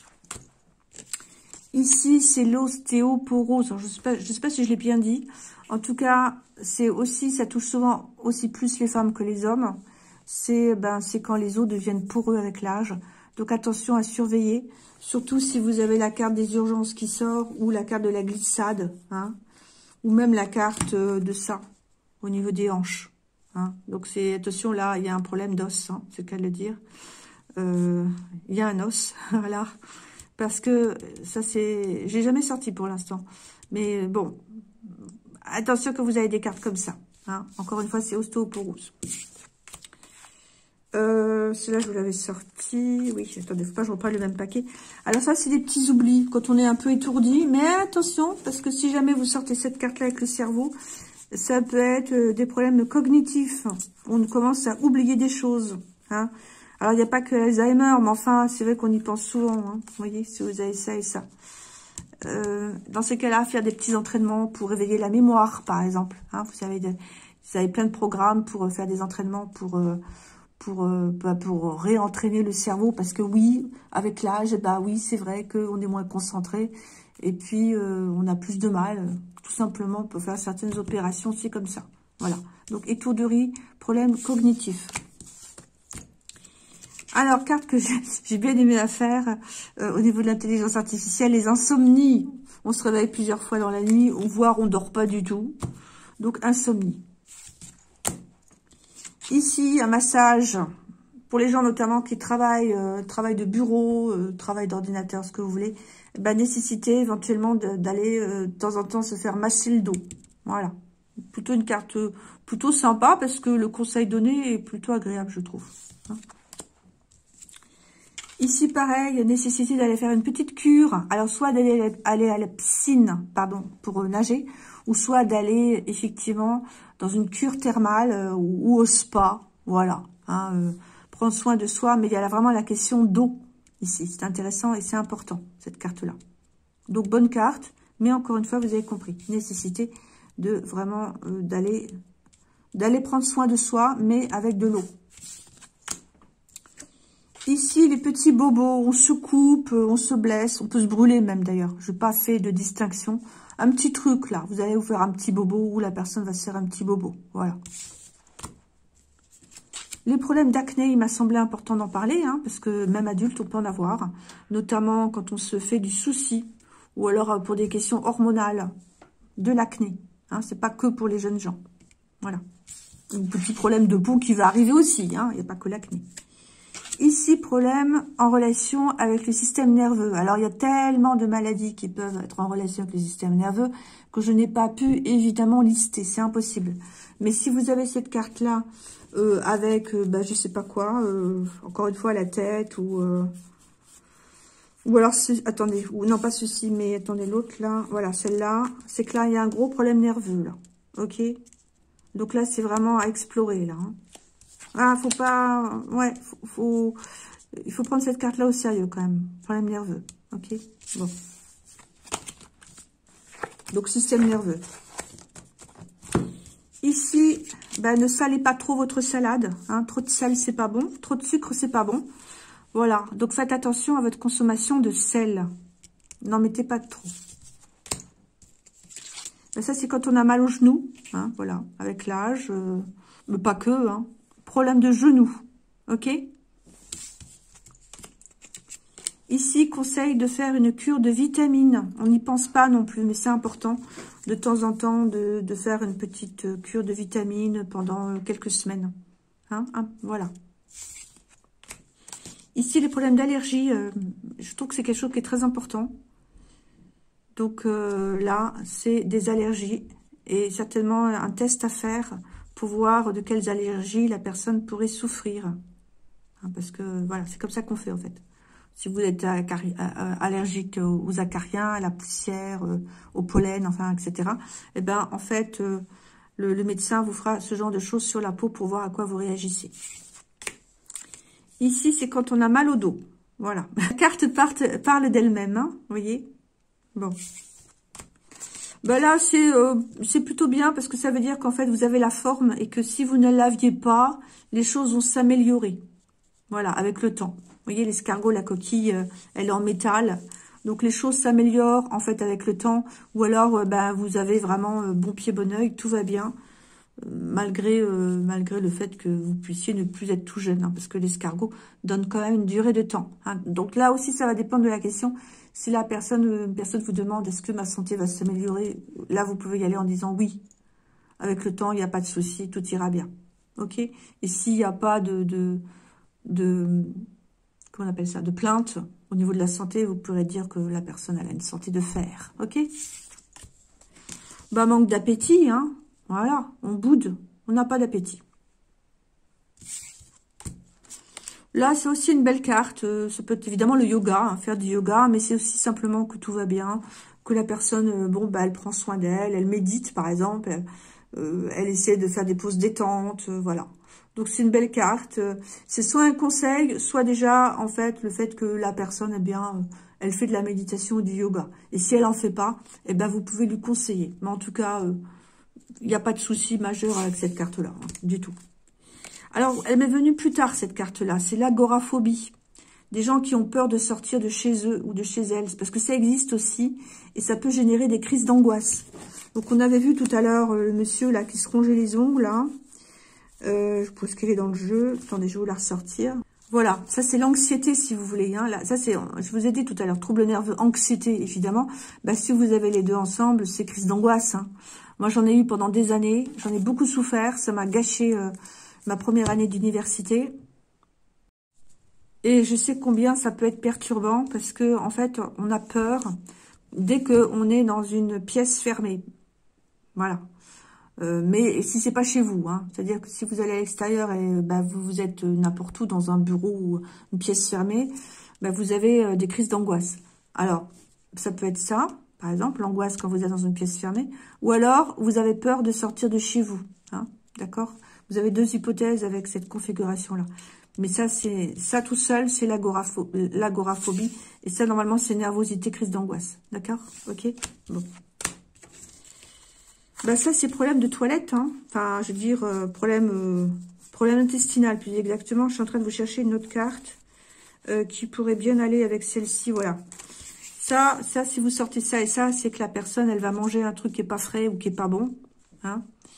Ici, c'est l'ostéoporose. Je ne sais pas, je sais pas si je l'ai bien dit. En tout cas, c'est aussi, ça touche souvent aussi plus les femmes que les hommes. C'est ben, c'est quand les os deviennent poreux avec l'âge. Donc, attention à surveiller. Surtout si vous avez la carte des urgences qui sort ou la carte de la glissade. Hein, ou même la carte de ça. Au niveau des hanches. Hein. Donc, c'est attention, là, il y a un problème d'os, hein, c'est le cas de le dire. Euh, il y a un os, voilà. Parce que ça, c'est... J'ai jamais sorti pour l'instant. Mais bon, attention que vous avez des cartes comme ça. Hein. Encore une fois, c'est ostéoporose. Euh, Celui-là, je vous l'avais sorti. Oui, attendez, faut pas que je reprenne le même paquet. Alors ça, c'est des petits oublis quand on est un peu étourdi. Mais attention, parce que si jamais vous sortez cette carte-là avec le cerveau... Ça peut être des problèmes cognitifs. On commence à oublier des choses. Hein. Alors, il n'y a pas que Alzheimer, mais enfin, c'est vrai qu'on y pense souvent. Hein. Vous voyez, si vous avez ça et ça. Euh, dans ces cas-là, faire des petits entraînements pour réveiller la mémoire, par exemple. Hein. Vous avez, de, vous avez plein de programmes pour faire des entraînements pour, pour, pour, pour réentraîner le cerveau. Parce que oui, avec l'âge, bah oui, c'est vrai qu'on est moins concentré. Et puis, euh, on a plus de mal, tout simplement, pour faire certaines opérations, c'est comme ça. Voilà. Donc, étourderie, problème cognitif. Alors, carte que j'ai bien aimé à faire, euh, au niveau de l'intelligence artificielle, les insomnies. On se réveille plusieurs fois dans la nuit, voire on dort pas du tout. Donc, insomnie. Ici, un massage, pour les gens notamment qui travaillent, euh, travail de bureau, euh, travail d'ordinateur, ce que vous voulez, bah, nécessité éventuellement d'aller euh, de temps en temps se faire masser le dos. Voilà. Plutôt une carte euh, plutôt sympa parce que le conseil donné est plutôt agréable, je trouve. Hein. Ici, pareil, nécessité d'aller faire une petite cure. Alors, soit d'aller aller à la piscine, pardon, pour euh, nager, ou soit d'aller effectivement dans une cure thermale euh, ou, ou au spa. Voilà. Hein, euh, prendre soin de soi, mais il y a vraiment la question d'eau. Ici, c'est intéressant et c'est important, cette carte-là. Donc, bonne carte, mais encore une fois, vous avez compris, nécessité de vraiment euh, d'aller d'aller prendre soin de soi, mais avec de l'eau. Ici, les petits bobos, on se coupe, on se blesse, on peut se brûler même d'ailleurs. Je n'ai pas fait de distinction. Un petit truc là, vous allez vous faire un petit bobo ou la personne va se faire un petit bobo. Voilà. Les problèmes d'acné, il m'a semblé important d'en parler, hein, parce que même adulte, on peut en avoir, notamment quand on se fait du souci, ou alors pour des questions hormonales, de l'acné. Hein, c'est pas que pour les jeunes gens. Voilà. Un petit problème de peau qui va arriver aussi, hein, il n'y a pas que l'acné. Ici, problème en relation avec le système nerveux. Alors, il y a tellement de maladies qui peuvent être en relation avec le système nerveux que je n'ai pas pu, évidemment, lister. C'est impossible. Mais si vous avez cette carte-là, euh, avec, euh, bah, je sais pas quoi, euh, encore une fois, la tête, ou... Euh, ou alors, attendez, ou non, pas ceci, mais attendez, l'autre, là, voilà, celle-là, c'est que là, il y a un gros problème nerveux, là. Ok? Donc là, c'est vraiment à explorer, là. Hein. Ah, faut pas... Ouais, faut, faut... il faut prendre cette carte-là au sérieux, quand même. Problème nerveux. Ok? Bon. Donc, système nerveux. Ici, ben, ne salez pas trop votre salade. Hein. Trop de sel, c'est pas bon. Trop de sucre, c'est pas bon. Voilà. Donc, faites attention à votre consommation de sel. N'en mettez pas de trop. Ben, ça, c'est quand on a mal au genou. Hein, voilà. Avec l'âge. Euh... Mais pas que, hein. Problème de genou, ok? Ici, conseil de faire une cure de vitamines. On n'y pense pas non plus, mais c'est important de temps en temps de, de faire une petite cure de vitamines pendant quelques semaines. Hein, hein, voilà. Ici, les problèmes d'allergie, euh, je trouve que c'est quelque chose qui est très important. Donc euh, là, c'est des allergies et certainement un test à faire pour voir de quelles allergies la personne pourrait souffrir. Hein, parce que, voilà, c'est comme ça qu'on fait, en fait. Si vous êtes allergique aux acariens, à la poussière, au pollen, enfin, et cetera, eh ben, en fait, le, le médecin vous fera ce genre de choses sur la peau pour voir à quoi vous réagissez. Ici, c'est quand on a mal au dos. Voilà. La carte parte, parle d'elle-même, hein, vous voyez. Bon. Ben là, c'est euh, c'est plutôt bien parce que ça veut dire qu'en fait, vous avez la forme et que si vous ne l'aviez pas, les choses vont s'améliorer. Voilà, avec le temps. Vous voyez, l'escargot, la coquille, euh, elle est en métal. Donc, les choses s'améliorent en fait avec le temps. Ou alors, euh, ben, vous avez vraiment euh, bon pied, bon oeil, tout va bien. Euh, malgré, euh, malgré le fait que vous puissiez ne plus être tout jeune. Hein, parce que l'escargot donne quand même une durée de temps. Hein. Donc là aussi, ça va dépendre de la question. Si la personne, une personne vous demande est-ce que ma santé va s'améliorer, là vous pouvez y aller en disant oui. Avec le temps, il n'y a pas de souci, tout ira bien. Ok? Et s'il n'y a pas de, de, de, comment on appelle ça, de plainte au niveau de la santé, vous pourrez dire que la personne elle a une santé de fer. Ok? Bah manque d'appétit, hein. Voilà, on boude, on n'a pas d'appétit. Là, c'est aussi une belle carte. Ça peut être évidemment le yoga, hein, faire du yoga, mais c'est aussi simplement que tout va bien, que la personne, bon, bah, elle prend soin d'elle, elle médite, par exemple, elle, euh, elle essaie de faire des pauses détente, euh, voilà. Donc, c'est une belle carte. C'est soit un conseil, soit déjà, en fait, le fait que la personne, eh bien, elle fait de la méditation ou du yoga. Et si elle en fait pas, eh ben, vous pouvez lui conseiller. Mais en tout cas, il euh, n'y a pas de souci majeur avec cette carte-là, hein, du tout. Alors, elle m'est venue plus tard, cette carte-là. C'est l'agoraphobie. Des gens qui ont peur de sortir de chez eux ou de chez elles. Parce que ça existe aussi. Et ça peut générer des crises d'angoisse. Donc, on avait vu tout à l'heure euh, le monsieur là qui se rongeait les ongles. Là. Euh, je pense qu'elle est dans le jeu. Attendez, je vais vous la ressortir. Voilà, ça c'est l'anxiété si vous voulez. Hein. Là, ça c'est, je vous ai dit tout à l'heure, trouble nerveux, anxiété évidemment. Bah, si vous avez les deux ensemble, c'est crise d'angoisse. Hein. Moi, j'en ai eu pendant des années. J'en ai beaucoup souffert. Ça m'a gâché... Euh, ma première année d'université. Et je sais combien ça peut être perturbant parce que en fait, on a peur dès qu'on est dans une pièce fermée. Voilà. Euh, mais si c'est pas chez vous, hein, c'est-à-dire que si vous allez à l'extérieur et bah, vous, vous êtes n'importe où dans un bureau ou une pièce fermée, bah, vous avez euh, des crises d'angoisse. Alors, ça peut être ça, par exemple, l'angoisse quand vous êtes dans une pièce fermée, ou alors vous avez peur de sortir de chez vous, hein, d'accord ? Vous avez deux hypothèses avec cette configuration-là. Mais ça, c'est ça tout seul, c'est l'agoraphobie. Et ça, normalement, c'est nervosité, crise d'angoisse. D'accord? Ok? Bon. Bah ça, c'est problème de toilette. Hein. Enfin, je veux dire, euh, problème, euh, problème intestinal, plus exactement. Je suis en train de vous chercher une autre carte euh, qui pourrait bien aller avec celle-ci. Voilà. Ça, ça, si vous sortez ça et ça, c'est que la personne, elle va manger un truc qui est pas frais ou qui est pas bon. Hein.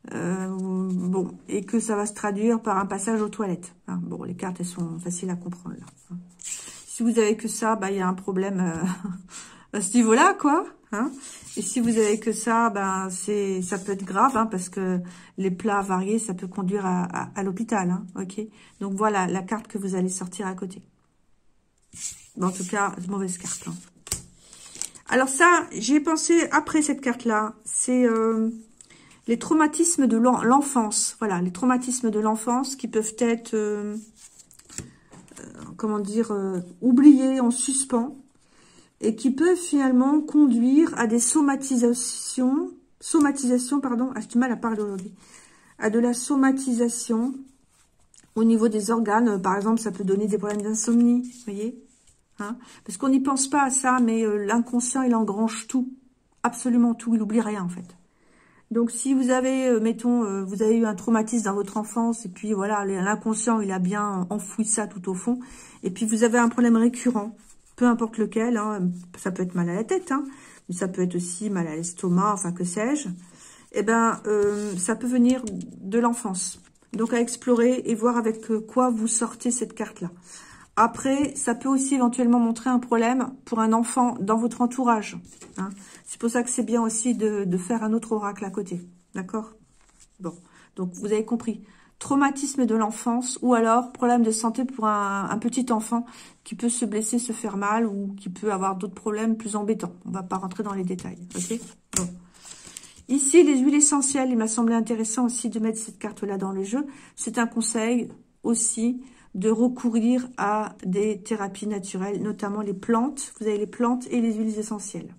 Euh, bon, et que ça va se traduire par un passage aux toilettes. Hein. Bon, les cartes, elles sont faciles à comprendre, là. Hein. Si vous avez que ça, bah, il y a un problème euh, à ce niveau-là, quoi. Hein. Et si vous avez que ça, ben, c'est, ça peut être grave, hein, parce que les plats variés, ça peut conduire à, à, à l'hôpital, hein, ok. Donc voilà la carte que vous allez sortir à côté. Bon, en tout cas, mauvaise carte. Hein. Alors ça, j'y ai pensé après cette carte-là. C'est euh, les traumatismes de l'enfance. Voilà, les traumatismes de l'enfance qui peuvent être, euh, euh, comment dire, euh, oubliés, en suspens. Et qui peuvent finalement conduire à des somatisations, somatisation, pardon, ah, j'ai du mal à parler aujourd'hui, à de la somatisation au niveau des organes. Par exemple, ça peut donner des problèmes d'insomnie, vous voyez, hein, parce qu'on n'y pense pas à ça, mais euh, l'inconscient, il engrange tout, absolument tout, il n'oublie rien en fait. Donc si vous avez, euh, mettons, euh, vous avez eu un traumatisme dans votre enfance, et puis voilà, l'inconscient, il a bien enfoui ça tout au fond, et puis vous avez un problème récurrent, peu importe lequel, hein, ça peut être mal à la tête, hein, mais ça peut être aussi mal à l'estomac, enfin que sais-je, eh ben, euh, ça peut venir de l'enfance. Donc à explorer et voir avec quoi vous sortez cette carte-là. Après, ça peut aussi éventuellement montrer un problème pour un enfant dans votre entourage. Hein. C'est pour ça que c'est bien aussi de, de faire un autre oracle à côté. D'accord? Bon, donc vous avez compris. Traumatisme de l'enfance ou alors problème de santé pour un, un petit enfant qui peut se blesser, se faire mal ou qui peut avoir d'autres problèmes plus embêtants. On va pas rentrer dans les détails, ok? Bon. Ici, les huiles essentielles, il m'a semblé intéressant aussi de mettre cette carte-là dans le jeu. C'est un conseil aussi de recourir à des thérapies naturelles, notamment les plantes. Vous avez les plantes et les huiles essentielles.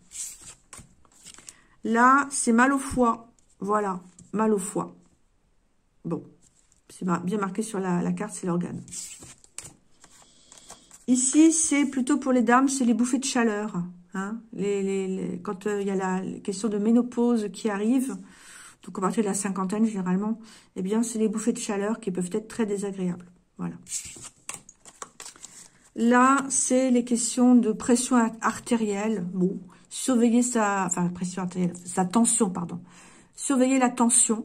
Là, c'est mal au foie. Voilà, mal au foie. Bon. C'est bien marqué sur la, la carte, c'est l'organe. Ici, c'est plutôt pour les dames, c'est les bouffées de chaleur. Hein, les, les, les, quand il euh, y a la question de ménopause qui arrive, donc à partir de la cinquantaine généralement, eh bien, c'est les bouffées de chaleur qui peuvent être très désagréables. Voilà. Là, c'est les questions de pression artérielle. Bon, surveiller sa, enfin, pression artérielle, sa tension, pardon. Surveiller la tension.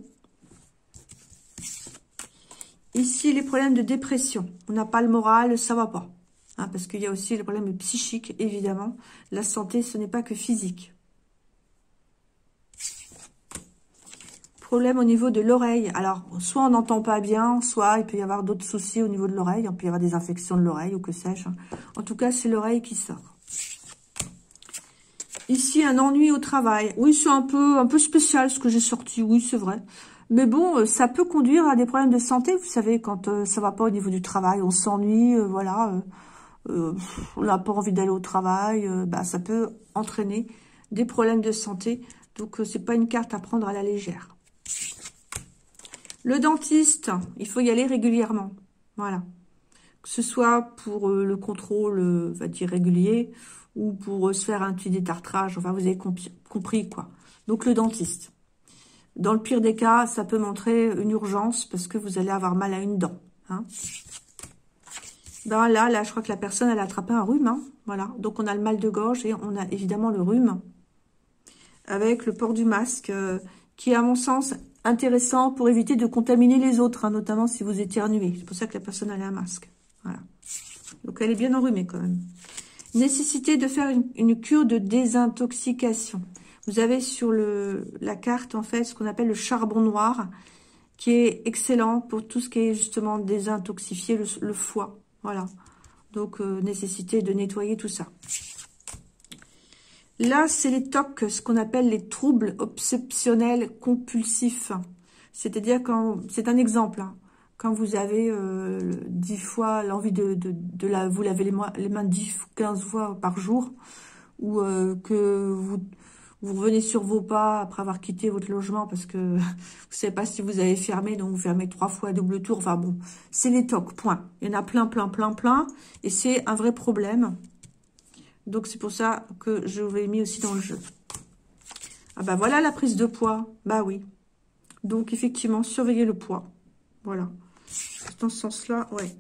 Ici, les problèmes de dépression. On n'a pas le moral, ça va pas. Hein, parce qu'il y a aussi les problèmes psychiques, évidemment. La santé, ce n'est pas que physique. Problème au niveau de l'oreille. Alors, soit on n'entend pas bien, soit il peut y avoir d'autres soucis au niveau de l'oreille. Il peut y avoir des infections de l'oreille ou que sais-je. En tout cas, c'est l'oreille qui sort. Ici, un ennui au travail. Oui, c'est un peu, un peu spécial ce que j'ai sorti. Oui, c'est vrai. Mais bon, ça peut conduire à des problèmes de santé. Vous savez, quand euh, ça va pas au niveau du travail, on s'ennuie, euh, voilà. Euh, euh, on n'a pas envie d'aller au travail. Euh, bah, ça peut entraîner des problèmes de santé. Donc, euh, c'est pas une carte à prendre à la légère. Le dentiste, il faut y aller régulièrement. Voilà. Que ce soit pour euh, le contrôle, euh, va dire régulier, ou pour euh, se faire un petit détartrage. Enfin, vous avez compris, quoi. Donc, le dentiste. Dans le pire des cas, ça peut montrer une urgence parce que vous allez avoir mal à une dent. Hein. Ben là, là, je crois que la personne, elle a attrapé un rhume. Hein. Voilà. Donc, on a le mal de gorge et on a évidemment le rhume. Avec le port du masque, euh, qui est, à mon sens, intéressant pour éviter de contaminer les autres, hein, notamment si vous éternuez. C'est pour ça que la personne a un masque. Voilà. Donc, elle est bien enrhumée quand même. Nécessité de faire une, une cure de désintoxication. Vous avez sur le, la carte, en fait, ce qu'on appelle le charbon noir, qui est excellent pour tout ce qui est justement désintoxifier le, le foie. Voilà. Donc, euh, nécessité de nettoyer tout ça. Là, c'est les T O C, ce qu'on appelle les troubles obsessionnels compulsifs. C'est-à-dire quand, c'est un exemple, hein, quand vous avez euh, dix fois l'envie de, de, de la, vous laver les, les mains dix, quinze fois par jour, ou euh, que vous... Vous revenez sur vos pas après avoir quitté votre logement parce que vous ne savez pas si vous avez fermé, donc vous fermez trois fois à double tour. Enfin bon, c'est les T O C, point. Il y en a plein, plein, plein, plein. Et c'est un vrai problème. Donc c'est pour ça que je vous l'ai mis aussi dans le jeu. Ah bah voilà la prise de poids. Bah oui. Donc effectivement, surveillez le poids. Voilà. Dans ce sens-là, ouais.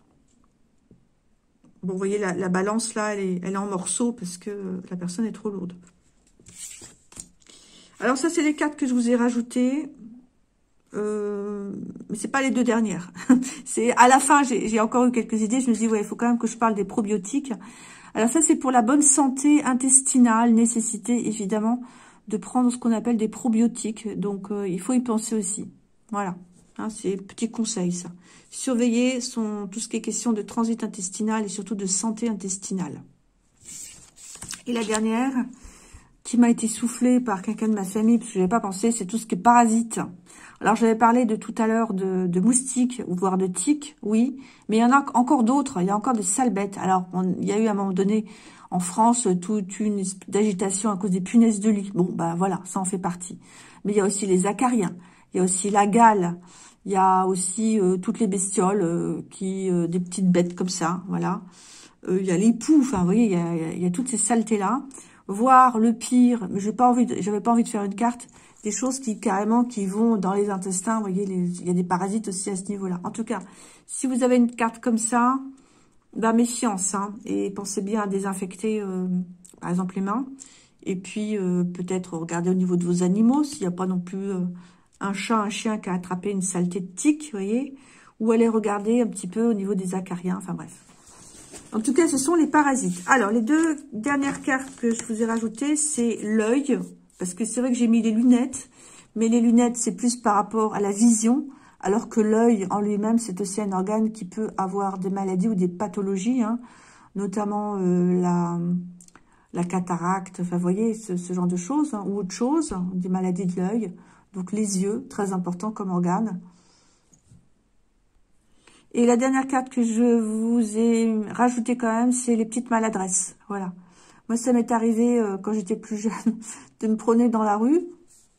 Bon, vous voyez, la, la balance là, elle est, elle est en morceaux parce que la personne est trop lourde. Alors ça, c'est les cartes que je vous ai rajoutées. Euh, mais c'est pas les deux dernières. C'est à la fin, j'ai encore eu quelques idées. Je me dis, ouais, il faut quand même que je parle des probiotiques. Alors ça, c'est pour la bonne santé intestinale, nécessité évidemment de prendre ce qu'on appelle des probiotiques. Donc, euh, il faut y penser aussi. Voilà, hein, c'est petit conseil ça. Surveiller son, tout ce qui est question de transit intestinal et surtout de santé intestinale. Et la dernière, qui m'a été soufflée par quelqu'un de ma famille, parce que je n'avais pas pensé, c'est tout ce qui est parasite. Alors, j'avais parlé de tout à l'heure de, de moustiques, ou voire de tiques, oui, mais il y en a encore d'autres, il y a encore des sales bêtes. Alors, on, il y a eu à un moment donné, en France, toute une agitation à cause des punaises de lit. Bon, bah voilà, ça en fait partie. Mais il y a aussi les acariens, il y a aussi la gale, il y a aussi euh, toutes les bestioles, euh, qui, euh, des petites bêtes comme ça, voilà. Euh, il y a les poux, enfin, vous voyez, il y a, il y a toutes ces saletés-là. Voire le pire, mais j'ai pas envie, j'avais pas envie de faire une carte, des choses qui carrément qui vont dans les intestins. Vous voyez, les, il y a des parasites aussi à ce niveau-là. En tout cas, si vous avez une carte comme ça, bah méfiance, hein, et pensez bien à désinfecter, euh, par exemple les mains. Et puis euh, peut-être regarder au niveau de vos animaux s'il n'y a pas non plus euh, un chat, un chien qui a attrapé une saleté de tique, vous voyez, ou aller regarder un petit peu au niveau des acariens. Enfin bref. En tout cas, ce sont les parasites. Alors, les deux dernières cartes que je vous ai rajoutées, c'est l'œil. Parce que c'est vrai que j'ai mis les lunettes. Mais les lunettes, c'est plus par rapport à la vision. Alors que l'œil, en lui-même, c'est aussi un organe qui peut avoir des maladies ou des pathologies. Hein, notamment euh, la, la cataracte. Enfin, vous voyez, ce, ce genre de choses. Hein, ou autre chose. Des maladies de l'œil. Donc, les yeux, très important comme organe. Et la dernière carte que je vous ai rajoutée quand même, c'est les petites maladresses. Voilà. Moi, ça m'est arrivé euh, quand j'étais plus jeune de me promener dans la rue.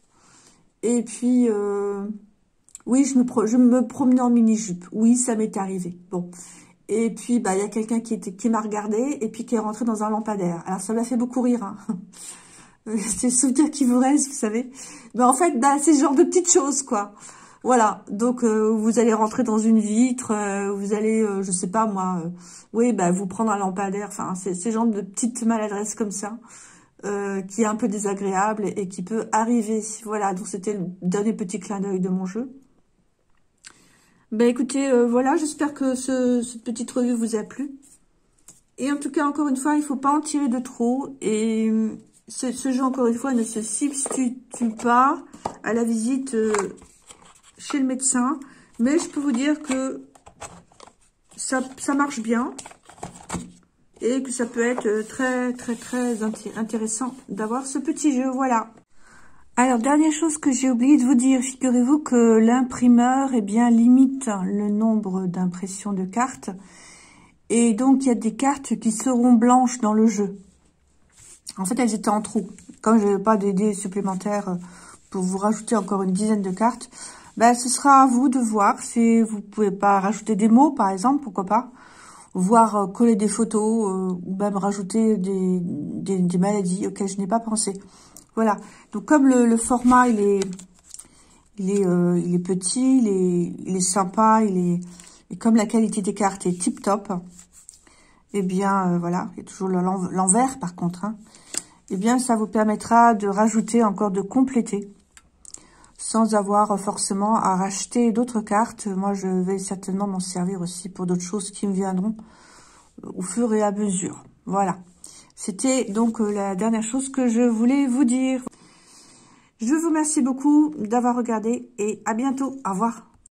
Et puis, euh, oui, je me, pro je me promenais en mini-jupe. Oui, ça m'est arrivé. Bon. Et puis, bah, il y a quelqu'un qui, était, qui m'a regardé et puis qui est rentré dans un lampadaire. Alors, ça m'a fait beaucoup rire. Hein. C'est le souvenir qui vous reste, vous savez. Mais en fait, bah, c'est ce genre de petites choses, quoi. Voilà, donc euh, vous allez rentrer dans une vitre, euh, vous allez, euh, je sais pas moi, euh, oui, bah vous prendre un lampadaire, enfin, c'est ce genre de petites maladresses comme ça, euh, qui est un peu désagréable et, et qui peut arriver. Voilà, donc c'était le dernier petit clin d'œil de mon jeu. Ben écoutez, euh, voilà, j'espère que ce, cette petite revue vous a plu. Et en tout cas, encore une fois, il faut pas en tirer de trop. Et ce, ce jeu, encore une fois, ne se substitue pas à la visite... Euh, chez le médecin, mais je peux vous dire que ça, ça marche bien et que ça peut être très très très intéressant d'avoir ce petit jeu. Voilà. Alors, dernière chose que j'ai oublié de vous dire, figurez-vous que l'imprimeur eh bien limite le nombre d'impressions de cartes et donc il y a des cartes qui seront blanches dans le jeu. En fait, elles étaient en trou. Comme je n'avais pas d'idée supplémentaire pour vous rajouter encore une dizaine de cartes, ben, ce sera à vous de voir si vous pouvez pas rajouter des mots, par exemple, pourquoi pas. Voire euh, coller des photos, euh, ou même rajouter des, des, des maladies auxquelles je n'ai pas pensé. Voilà. Donc, comme le, le format, il est, il est, euh, il est petit, il est, il est sympa, il est, et comme la qualité des cartes est tip top, eh bien, euh, voilà. Il y a toujours l'envers, par contre, hein. Eh bien, ça vous permettra de rajouter encore, de compléter, sans avoir forcément à racheter d'autres cartes. Moi, je vais certainement m'en servir aussi pour d'autres choses qui me viendront au fur et à mesure. Voilà. C'était donc la dernière chose que je voulais vous dire. Je vous remercie beaucoup d'avoir regardé et à bientôt. Au revoir.